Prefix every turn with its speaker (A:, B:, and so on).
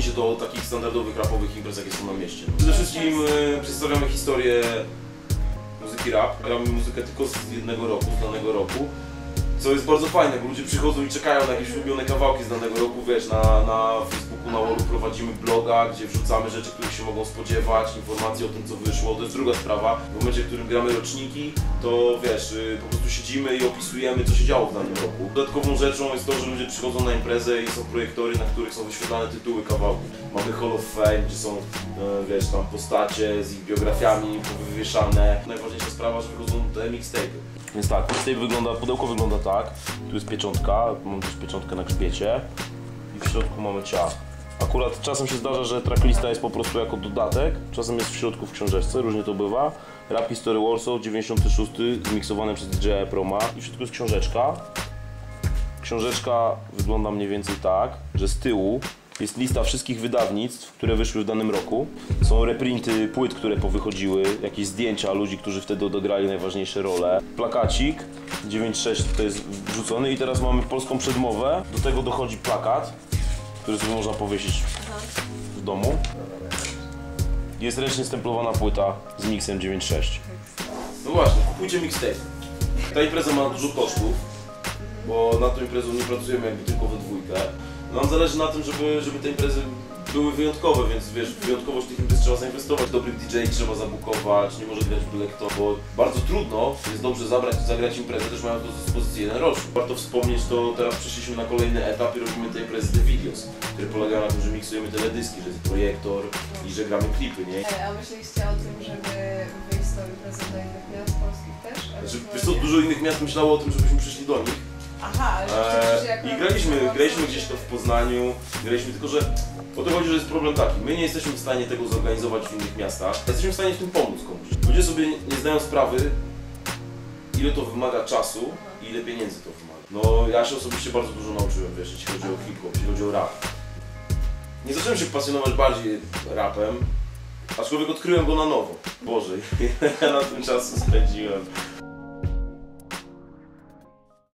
A: się do takich standardowych rapowych imprez, jakie są na mieście. Przede wszystkim przedstawiamy historię muzyki rap. Gramy muzykę tylko z jednego roku, z danego roku. Co jest bardzo fajne, bo ludzie przychodzą i czekają na jakieś ulubione kawałki z danego roku, wiesz, na Facebooku, na Wallu prowadzimy bloga, gdzie wrzucamy rzeczy, których się mogą spodziewać, informacje o tym, co wyszło. To jest druga sprawa. W momencie, w którym gramy roczniki, to wiesz, po prostu siedzimy i opisujemy, co się działo w danym roku. Dodatkową rzeczą jest to, że ludzie przychodzą na imprezę i są projektory, na których są wyświetlane tytuły kawałków. Mamy Hall of Fame, gdzie są, wiesz, tam postacie z ich biografiami wywieszane. Najważniejsza sprawa, że wychodzą te mixtape'y. Więc tak, mixtape wygląda, pudełko wygląda tak. Tu jest pieczątka, mam też pieczątkę na grzbiecie i w środku mamy ciach. Akurat czasem się zdarza, że tracklista jest po prostu jako dodatek, czasem jest w środku w książeczce, różnie to bywa. Rap History Warsaw 96, zmiksowany przez DJ Proma i w środku jest książeczka. Książeczka wygląda mniej więcej tak, że z tyłu jest lista wszystkich wydawnictw, które wyszły w danym roku. Są reprinty płyt, które powychodziły, jakieś zdjęcia ludzi, którzy wtedy odegrali najważniejsze role. Plakacik 9.6 to jest wrzucony i teraz mamy polską przedmowę. Do tego dochodzi plakat, który sobie można powiesić w domu. Jest ręcznie stemplowana płyta z miksem 9.6. No właśnie, kupujcie mixtape. Ta impreza ma dużo kosztów, bo na tą imprezę nie pracujemy jakby tylko we dwójkę. Nam zależy na tym, żeby te imprezy były wyjątkowe, więc wiesz, w wyjątkowość tych imprez trzeba zainwestować. Dobrych DJ trzeba zabukować, nie może grać byle kto, bo bardzo trudno jest dobrze zagrać imprezę, też mając do dyspozycji jeden rocznik. Warto wspomnieć, to teraz przeszliśmy na kolejny etap i robimy te imprezy The Videos, które polegają na tym, że miksujemy teledyski, że jest projektor i że gramy klipy, nie?
B: A myśleliście o tym, żeby wyjść z tą imprezą do innych miast polskich też?
A: Znaczy, wiesz co, dużo innych miast myślało o tym, żebyśmy przyszli do nich.
B: Aha, ale
A: i graliśmy gdzieś to w Poznaniu, tylko że o to chodzi, że jest problem taki, my nie jesteśmy w stanie tego zorganizować w innych miastach, jesteśmy w stanie w tym pomóc komuś. Ludzie sobie nie zdają sprawy, ile to wymaga czasu i ile pieniędzy to wymaga. No ja się osobiście bardzo dużo nauczyłem, wiesz, jeśli chodzi o hip-hop, jeśli chodzi o rap. Nie zacząłem się pasjonować bardziej rapem, aczkolwiek odkryłem go na nowo. Boże, ja na tym czasu spędziłem.